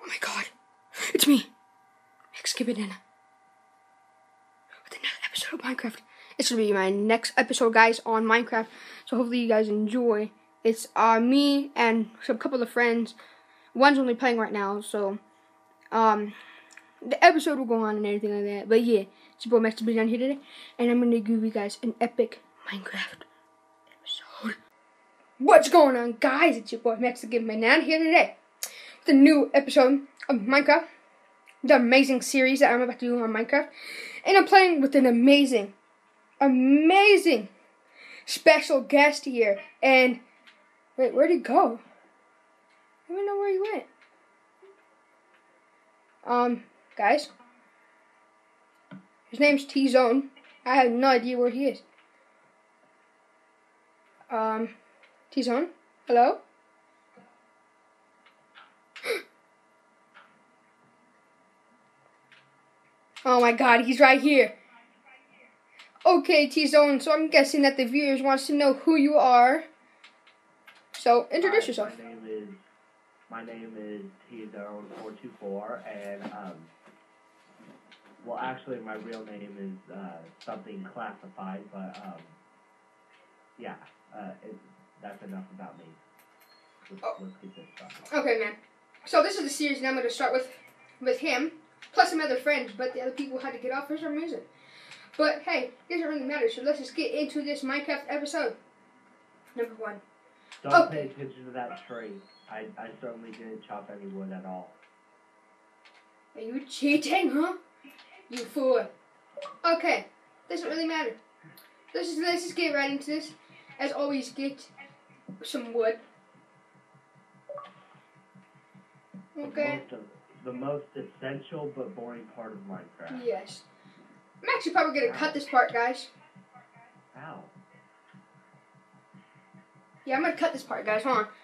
Oh my god. It's me. Xkibbanana. With another episode of Minecraft. It's going to be my next episode, guys, on Minecraft. So hopefully you guys enjoy. It's me and some couple of friends. One's only playing right now, so the episode will go on and everything like that. But yeah, it's your boy Max down here today, and I'm going to give you guys an epic Minecraft episode. What's going on, guys? It's your boy Max down here today with a new episode of Minecraft, the amazing series that I'm about to do on Minecraft, and I'm playing with an amazing special guest here. And wait, where'd he go? I don't even know where he went. Guys, his name's T-Zone. I have no idea where he is. T-Zone, hello? Oh my god, he's right here. Okay, T-Zone, so I'm guessing that the viewers wants to know who you are. So, introduce yourself. My name is T-Zone424, and, well, actually, my real name is, something classified, but, yeah, that's enough about me. Let's get this started. Okay, man. So, this is the series, and I'm going to start with him, plus some other friends, but the other people had to get off for some reason. But, hey, it doesn't really matter, so let's just get into this Minecraft episode. Number 1. Don't pay attention to that tree. I certainly didn't chop any wood at all. Are you cheating, huh? You fool. Okay, doesn't really matter. Let's just get right into this. As always, get some wood. Okay. The most essential but boring part of Minecraft. Yes. I'm actually probably going to cut this part, guys. Ow. Yeah, I'm going to cut this part, guys. Hold on.